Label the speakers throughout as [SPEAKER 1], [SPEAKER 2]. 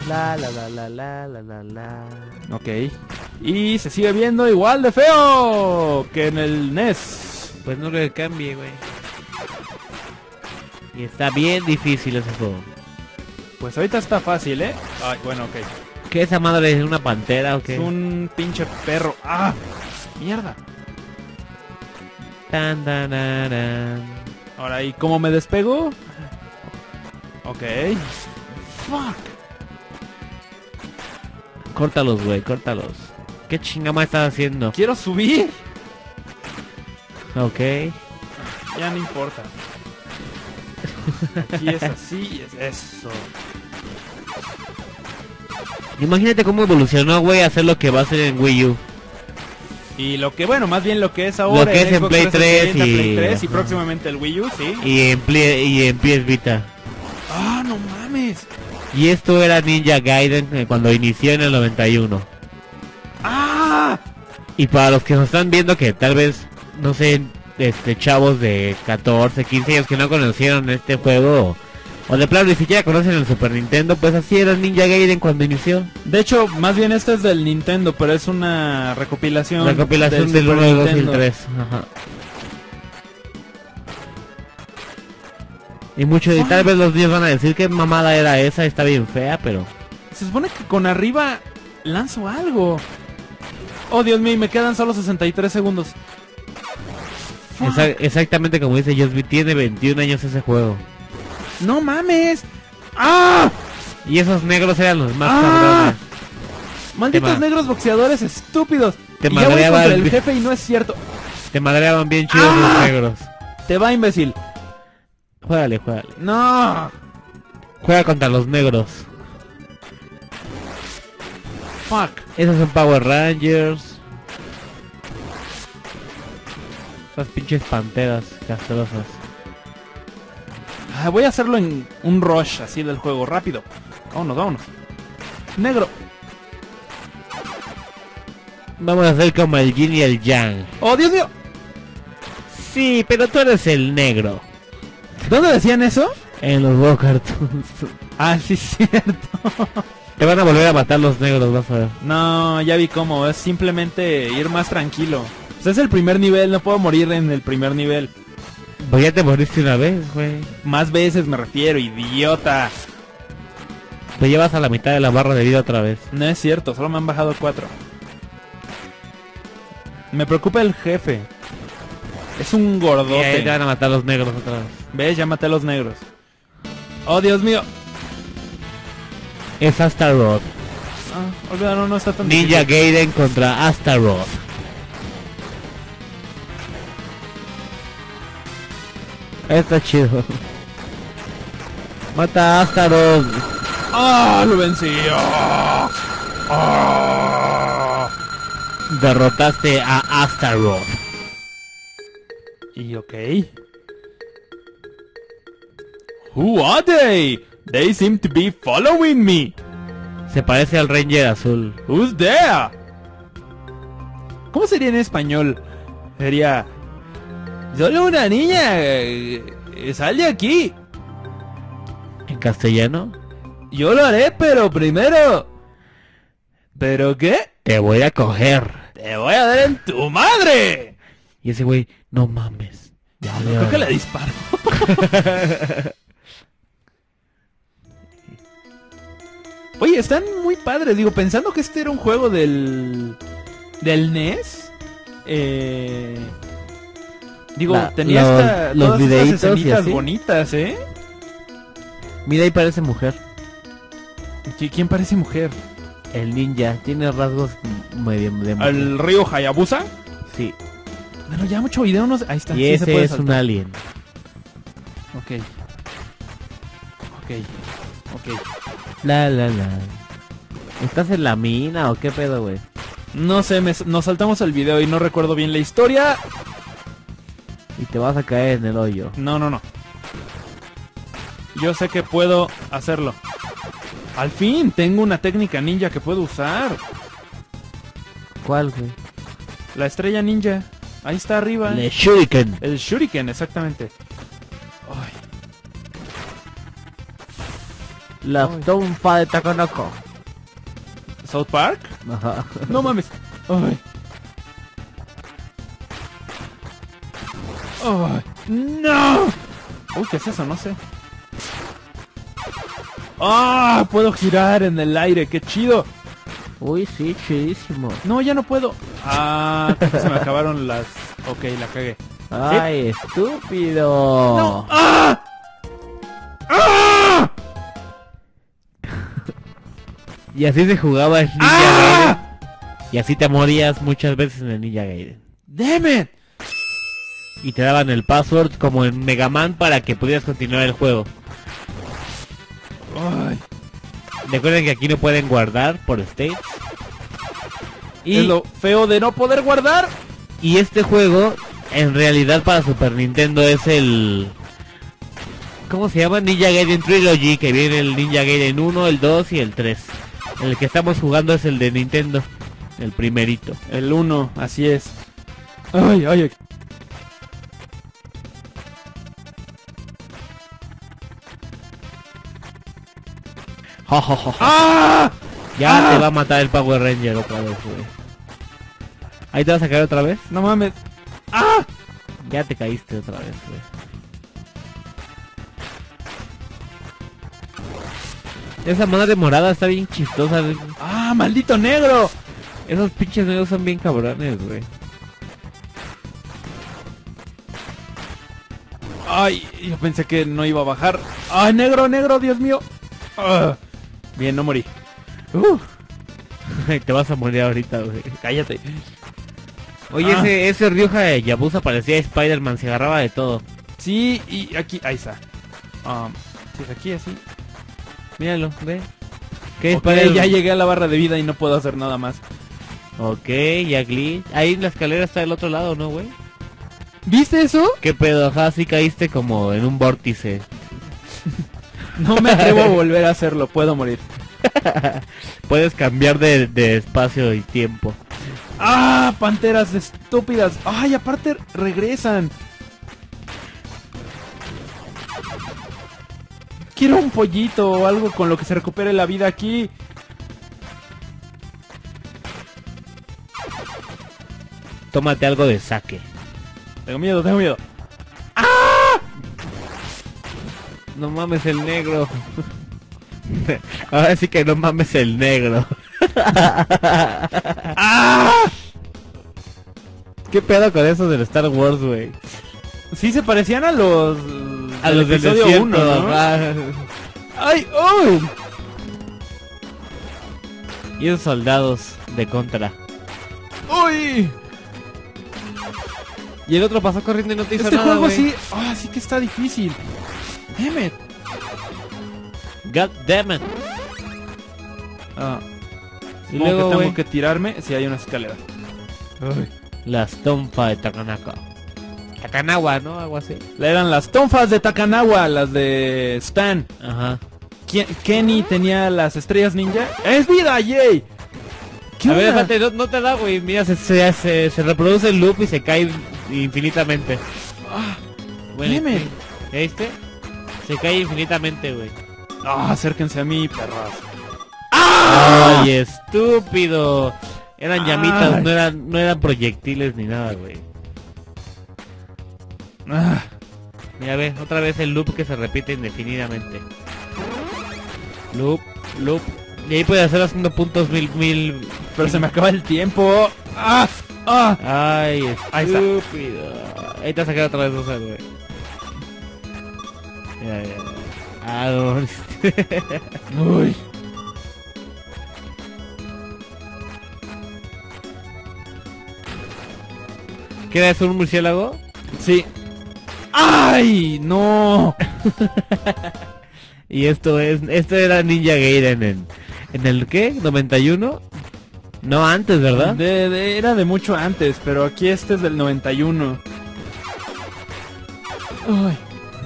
[SPEAKER 1] La.
[SPEAKER 2] Ok. Y se sigue viendo igual de feo que en el NES.
[SPEAKER 1] Pues no creo que cambie, güey. Y está bien difícil ese juego.
[SPEAKER 2] Pues ahorita está fácil, ¿eh? Ay, bueno, ok.
[SPEAKER 1] ¿Qué esa madre es una pantera o qué?
[SPEAKER 2] Es un pinche perro. ¡Ah! ¡Mierda!
[SPEAKER 1] Tan, tan, tan.
[SPEAKER 2] Ahora, ¿y cómo me despego? Ok. Fuck.
[SPEAKER 1] Córtalos, güey, córtalos. ¿Qué chingama estás haciendo?
[SPEAKER 2] Quiero subir.
[SPEAKER 1] Ok.
[SPEAKER 2] Ya no importa. Aquí es así, es eso.
[SPEAKER 1] Imagínate cómo evolucionó, güey, a hacer lo que va a ser en Wii U.
[SPEAKER 2] Y lo que, bueno, más bien lo que es ahora
[SPEAKER 1] Lo que es en
[SPEAKER 2] Xbox
[SPEAKER 1] Play 3
[SPEAKER 2] Play 3 y
[SPEAKER 1] ajá.
[SPEAKER 2] próximamente el Wii U, sí.
[SPEAKER 1] Y en PS Vita.
[SPEAKER 2] ¡Ah, no mames!
[SPEAKER 1] Y esto era Ninja Gaiden cuando inició en el 91.
[SPEAKER 2] ¡Ah!
[SPEAKER 1] Y para los que nos están viendo que tal vez, no sé, chavos de 14, 15 años que no conocieron este juego, o de plano ni siquiera conocen el Super Nintendo, pues así era Ninja Gaiden cuando inició.
[SPEAKER 2] De hecho, más bien este es del Nintendo, pero es una recopilación.
[SPEAKER 1] Recopilación del 1, el 2 y el 3. Ajá. Y muchos, y tal vez los niños van a decir que mamada era esa, está bien fea, pero...
[SPEAKER 2] Se supone que con arriba lanzo algo. Oh, Dios mío, me quedan solo 63 segundos.
[SPEAKER 1] Exactamente como dice Josby, tiene 21 años ese juego.
[SPEAKER 2] ¡No mames! ¡Ah!
[SPEAKER 1] Y esos negros eran los más
[SPEAKER 2] ¡Ah!
[SPEAKER 1] cabrones.
[SPEAKER 2] Malditos negros boxeadores estúpidos.
[SPEAKER 1] Te
[SPEAKER 2] Y ya voy
[SPEAKER 1] madreaban
[SPEAKER 2] contra el
[SPEAKER 1] bien.
[SPEAKER 2] jefe y no es cierto.
[SPEAKER 1] Te madreaban bien chidos
[SPEAKER 2] ¡Ah!
[SPEAKER 1] los negros.
[SPEAKER 2] Te va, imbécil.
[SPEAKER 1] Juégale, juégale.
[SPEAKER 2] No.
[SPEAKER 1] Juega contra los negros.
[SPEAKER 2] Fuck.
[SPEAKER 1] Esos son Power Rangers. Esas pinches panteras castrosas.
[SPEAKER 2] Ah, voy a hacerlo en un rush así del juego, rápido. Vámonos, vámonos. Negro.
[SPEAKER 1] Vamos a hacer como el yin y el yang.
[SPEAKER 2] ¡Oh, Dios mío!
[SPEAKER 1] Sí, pero tú eres el negro.
[SPEAKER 2] ¿Dónde decían eso?
[SPEAKER 1] En los Go Cartoons.
[SPEAKER 2] Ah, sí, cierto.
[SPEAKER 1] Te van a volver a matar los negros, vas a ver.
[SPEAKER 2] No, ya vi cómo. Es simplemente ir más tranquilo. Pues es el primer nivel, no puedo morir en el primer nivel.
[SPEAKER 1] Pues ya te moriste una vez, güey.
[SPEAKER 2] Más veces me refiero, idiota.
[SPEAKER 1] Te llevas a la mitad de la barra de vida otra vez.
[SPEAKER 2] No es cierto, solo me han bajado 4. Me preocupa el jefe. Es un
[SPEAKER 1] Y ahí
[SPEAKER 2] gordote.
[SPEAKER 1] te van a matar los negros otra vez.
[SPEAKER 2] ¿Ves? Ya maté a los negros. Oh, Dios mío.
[SPEAKER 1] Es Astaroth.
[SPEAKER 2] Ah, olvídalo, no está tan
[SPEAKER 1] Ninja
[SPEAKER 2] difícil.
[SPEAKER 1] Gaiden contra Astaroth. Está chido. Mata a Astaroth.
[SPEAKER 2] ¡Ah! ¡Lo vencí! ¡Ah! ¡Ah!
[SPEAKER 1] Derrotaste a Astaroth.
[SPEAKER 2] Y ok. Who are they? They seem to be following me.
[SPEAKER 1] Se parece al Ranger azul.
[SPEAKER 2] Who's there? ¿Cómo sería en español? Sería... Solo una niña. Sal de aquí.
[SPEAKER 1] En castellano.
[SPEAKER 2] Yo lo haré, pero primero... ¿Pero qué?
[SPEAKER 1] Te voy a coger.
[SPEAKER 2] ¡Te voy a dar en tu madre!
[SPEAKER 1] Y ese güey, no mames.
[SPEAKER 2] Creo que le disparo. Oye, están muy padres. Digo, pensando que este era un juego del NES. Digo, tenía
[SPEAKER 1] los
[SPEAKER 2] todas
[SPEAKER 1] videitos
[SPEAKER 2] estas
[SPEAKER 1] y
[SPEAKER 2] escenitas
[SPEAKER 1] así.
[SPEAKER 2] bonitas, ¿eh?
[SPEAKER 1] Mira, ahí parece mujer.
[SPEAKER 2] ¿Quién parece mujer?
[SPEAKER 1] El ninja. Tiene rasgos medio de mujer.
[SPEAKER 2] ¿Al río Hayabusa?
[SPEAKER 1] Sí.
[SPEAKER 2] Bueno, ya mucho video no... Ahí está.
[SPEAKER 1] Y
[SPEAKER 2] sí se
[SPEAKER 1] ese
[SPEAKER 2] puede
[SPEAKER 1] es un
[SPEAKER 2] saltar.
[SPEAKER 1] alien.
[SPEAKER 2] Ok. Ok. Ok.
[SPEAKER 1] La. ¿Estás en la mina o qué pedo, güey?
[SPEAKER 2] No sé, nos saltamos el video y no recuerdo bien la historia.
[SPEAKER 1] Y te vas a caer en el hoyo.
[SPEAKER 2] No. Yo sé que puedo hacerlo. Al fin, tengo una técnica ninja que puedo usar.
[SPEAKER 1] ¿Cuál, güey?
[SPEAKER 2] La estrella ninja. Ahí está arriba.
[SPEAKER 1] El Shuriken.
[SPEAKER 2] El Shuriken, exactamente. Ay.
[SPEAKER 1] La
[SPEAKER 2] Ay.
[SPEAKER 1] tonfa de Takanaka.
[SPEAKER 2] ¿South Park?
[SPEAKER 1] Ajá.
[SPEAKER 2] No mames. Ay. Ay. ¡No! Uy, ¿qué es eso? No sé. ¡Ah! Puedo girar en el aire, qué chido.
[SPEAKER 1] Uy, sí, chidísimo.
[SPEAKER 2] No, ya no puedo. Ah, creo que se me acabaron las... Ok, la cagué.
[SPEAKER 1] Ay, estúpido.
[SPEAKER 2] ¡No! ¡Ah! ¡Ah!
[SPEAKER 1] Y así se jugaba el Ninja Gaiden. Y así te morías muchas veces en el Ninja Gaiden.
[SPEAKER 2] ¡Damn it!
[SPEAKER 1] Y te daban el password como en Mega Man para que pudieras continuar el juego.
[SPEAKER 2] Ay.
[SPEAKER 1] Recuerden que aquí no pueden guardar por states.
[SPEAKER 2] Y es lo feo de no poder guardar.
[SPEAKER 1] Y este juego, en realidad para Super Nintendo es el... ¿Cómo se llama? Ninja Gaiden Trilogy, que viene el Ninja Gaiden 1, el 2 y el 3. El que estamos jugando es el de Nintendo, el primerito.
[SPEAKER 2] El 1, así es. Ay, ay, ay.
[SPEAKER 1] Ja, ja, ja, ja.
[SPEAKER 2] ¡Ah!
[SPEAKER 1] Ya
[SPEAKER 2] ¡Ah!
[SPEAKER 1] te va a matar el Power Ranger otra vez, güey. Ahí te vas a caer otra vez.
[SPEAKER 2] No mames. ¡Ah!
[SPEAKER 1] Ya te caíste otra vez, güey. Esa mona de morada está bien chistosa.
[SPEAKER 2] ¡Ah, maldito negro!
[SPEAKER 1] Esos pinches negros son bien cabrones, güey.
[SPEAKER 2] Ay, yo pensé que no iba a bajar. ¡Ay, negro, negro, Dios mío! Ah. Bien, no morí.
[SPEAKER 1] Te vas a morir ahorita, güey.
[SPEAKER 2] Cállate.
[SPEAKER 1] Oye,
[SPEAKER 2] Ah.
[SPEAKER 1] ese Ryoja de Yabusa parecía Spider-Man, se agarraba de todo.
[SPEAKER 2] Sí, y aquí, ahí está. Si es aquí, así.
[SPEAKER 1] Míralo, ve. ¿Qué
[SPEAKER 2] Ok,
[SPEAKER 1] Spider-Man?
[SPEAKER 2] ya llegué a la barra de vida y no puedo hacer nada más.
[SPEAKER 1] Ok, ya glitch. Ahí la escalera está del otro lado, ¿no, güey?
[SPEAKER 2] ¿Viste eso?
[SPEAKER 1] ¿Qué pedo? Ajá, sí caíste como en un vórtice.
[SPEAKER 2] No me atrevo a volver a hacerlo, puedo morir.
[SPEAKER 1] Puedes cambiar de espacio y tiempo.
[SPEAKER 2] ¡Ah! Panteras estúpidas. ¡Ay, aparte regresan! Quiero un pollito o algo con lo que se recupere la vida aquí.
[SPEAKER 1] Tómate algo de saque.
[SPEAKER 2] Tengo miedo, tengo miedo.
[SPEAKER 1] No mames el negro. Ahora sí que no mames el negro.
[SPEAKER 2] ¡Ah!
[SPEAKER 1] ¿Qué pedo con eso del Star Wars, güey?
[SPEAKER 2] Sí se parecían a los...
[SPEAKER 1] A los del
[SPEAKER 2] episodio
[SPEAKER 1] desierto,
[SPEAKER 2] 1, ¿no?
[SPEAKER 1] ajá.
[SPEAKER 2] ¡Ay! ¡Oh!
[SPEAKER 1] Y esos soldados de contra.
[SPEAKER 2] ¡Uy!
[SPEAKER 1] Y el otro pasó corriendo y no te hizo
[SPEAKER 2] Este
[SPEAKER 1] nada,
[SPEAKER 2] juego
[SPEAKER 1] güey.
[SPEAKER 2] sí... ¡Ah, sí que está difícil! Damn it.
[SPEAKER 1] God damn it.
[SPEAKER 2] Ah,
[SPEAKER 1] Y
[SPEAKER 2] supongo
[SPEAKER 1] luego,
[SPEAKER 2] que tengo
[SPEAKER 1] güey,
[SPEAKER 2] que tirarme si hay una escalera. Ay.
[SPEAKER 1] las tonfa de Takanaka. Takanawa, ¿no? Algo así.
[SPEAKER 2] Eran las tonfas de Takanawa, las de Stan.
[SPEAKER 1] Ajá.
[SPEAKER 2] Kenny tenía las estrellas ninja. ¡Es vida, yay! ¿Qué
[SPEAKER 1] A ver,
[SPEAKER 2] onda?
[SPEAKER 1] espérate, no te da, güey. Mira, se reproduce el loop y se cae infinitamente.
[SPEAKER 2] Ah,
[SPEAKER 1] Bueno,
[SPEAKER 2] damn it.
[SPEAKER 1] ¿ya viste? Se cae infinitamente, güey.
[SPEAKER 2] Ah, acérquense a mí, perras.
[SPEAKER 1] ¡Ay, estúpido! Eran llamitas,
[SPEAKER 2] Ay.
[SPEAKER 1] no eran proyectiles ni nada, güey.
[SPEAKER 2] Ah,
[SPEAKER 1] Mira, ve, otra vez el loop que se repite indefinidamente. Loop, loop. Y ahí puedes hacer haciendo puntos mil.
[SPEAKER 2] pero se me acaba el tiempo. ¡Ah! ¡Ah!
[SPEAKER 1] Ay,
[SPEAKER 2] Ahí está.
[SPEAKER 1] estúpido. Ahí te vas a sacar otra vez dos, güey. Mira, mira, mira. Ah, no.
[SPEAKER 2] Uy.
[SPEAKER 1] ¿Qué era eso, un murciélago?
[SPEAKER 2] Sí. ¡Ay! ¡No!
[SPEAKER 1] Y esto era Ninja Gaiden en el ¿qué? ¿91? No, antes, ¿verdad?
[SPEAKER 2] Era de mucho antes, pero aquí este es del 91. ¡Ay!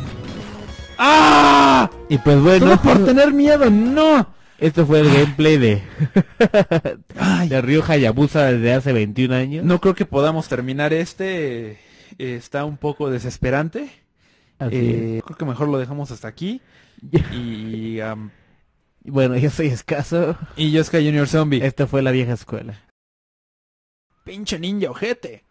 [SPEAKER 2] ¡Ah!
[SPEAKER 1] Y pues
[SPEAKER 2] Solo
[SPEAKER 1] bueno,
[SPEAKER 2] por tener miedo, no.
[SPEAKER 1] esto fue el gameplay de
[SPEAKER 2] Ay,
[SPEAKER 1] de Ryo Hayabusa desde hace 21 años.
[SPEAKER 2] no creo que podamos terminar este. Está un poco desesperante.
[SPEAKER 1] Así
[SPEAKER 2] Creo que mejor lo dejamos hasta aquí. Y
[SPEAKER 1] Bueno, yo soy escaso.
[SPEAKER 2] Y yo Sky Junior Zombie.
[SPEAKER 1] Esta fue la vieja escuela.
[SPEAKER 2] Pinche ninja ojete.